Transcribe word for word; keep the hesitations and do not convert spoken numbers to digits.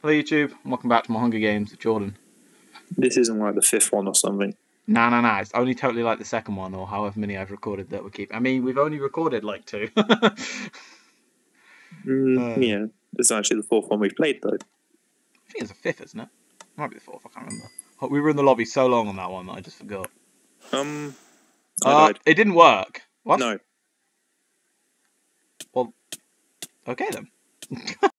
Hello YouTube, and welcome back to my Hunger Games with Jordan. This isn't like the fifth one or something. Nah, nah, nah, it's only totally like the second one, or however many I've recorded that we keep. I mean, we've only recorded like two. Mm, Uh. Yeah, this is actually the fourth one we've played, though. I think it's the fifth, isn't it? It might be the fourth, I can't remember. Oh, we were in the lobby so long on that one that I just forgot. Um, I Uh, died. it didn't work. What? No. Well, okay then.